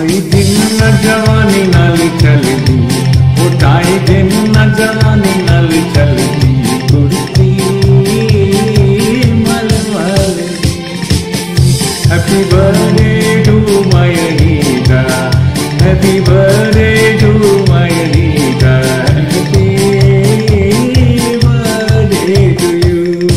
ढाई दिन न जवानी नाल चलदी, ओ ढाई दिन न जवानी नाल चलदी, कुर्ती मलमल दी। Happy birthday to my Anita, happy birthday to my Anita, happy birthday to you.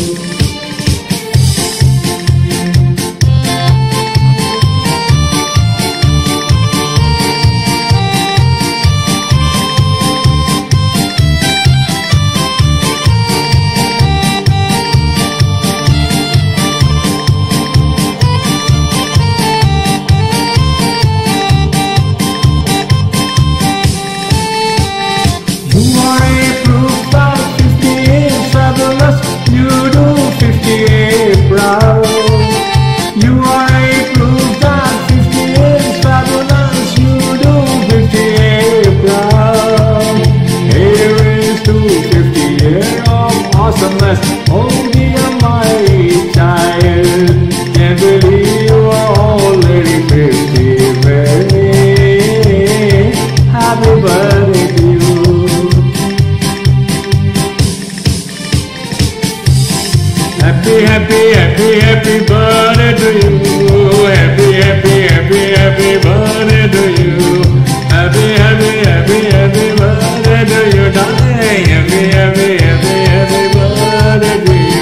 Oh dear my child, can't believe you are already 50. Very happy birthday to you. Happy, happy, happy, happy birthday to you. Happy, happy, happy, happy birthday to you. Happy, happy, happy, happy birthday to you, darling. Happy, happy, happy, happy birthday to you.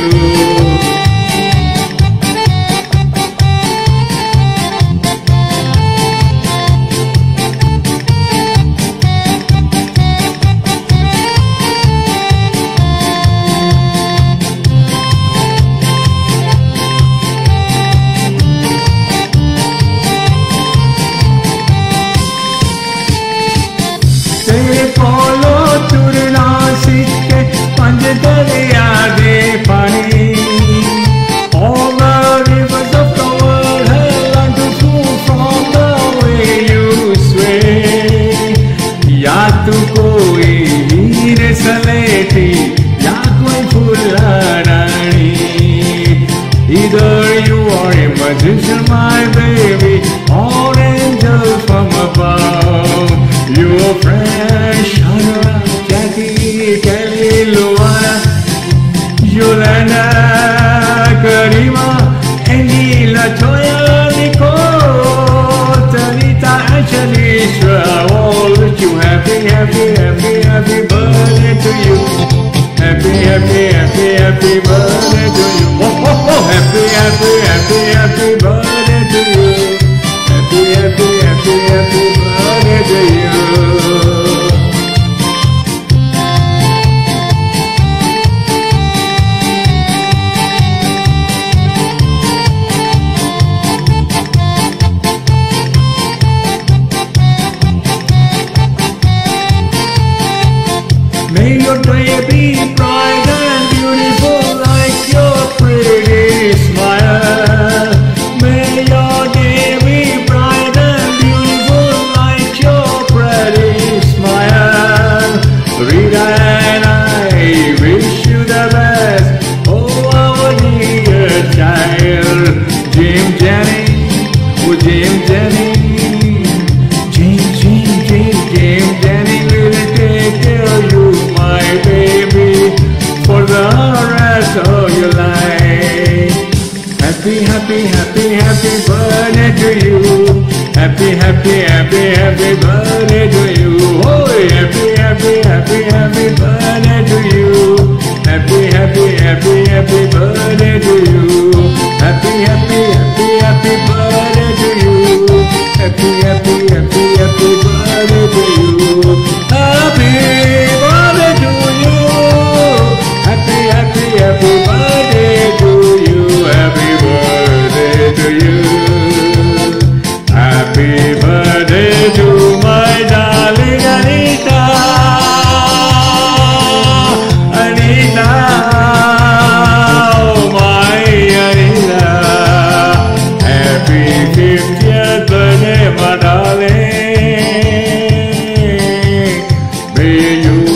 Polo turna sikke panj dariya de pani, all the rivers of the world have learned to flow from the way you sway. Ya tu koi heer saleti, ya koi fularani, either you are a magician my baby, or angel from above. You are fresh, Shara, Jackie, Kelly, Luana, Yolanda, Karima, Anila, Toya, Nicole, Tanita, and Shanisha. All wish you happy, happy, happy, happy birthday to you. Happy, happy, happy, happy birthday to you. Oh, oh, oh, happy, happy, happy, happy birthday to you. Happy, happy, happy, happy birthday to you. May your day be bright and beautiful like your pretty smile. May your day be bright and beautiful like your pretty smile. Rita and I wish you the best, oh our dear child. Jim Jenny, oh Jim Jenny, Jim Jenny will take care of you, my baby, for the rest of your life. Happy, happy, happy, happy birthday to you. Happy, happy, happy, happy birthday to you. Oh, happy, happy, happy, happy birthday to you. Happy, happy, happy, happy birthday to you. Happy, happy, happy, happy birthday to you. Happy, happy, happy, happy birthday to you. Happy birthday to you. Happy, happy, happy birthday to you. Happy birthday to you. Happy birthday to my darling Anita. Anita, oh my Anita. Happy 50th birthday, my darling. May you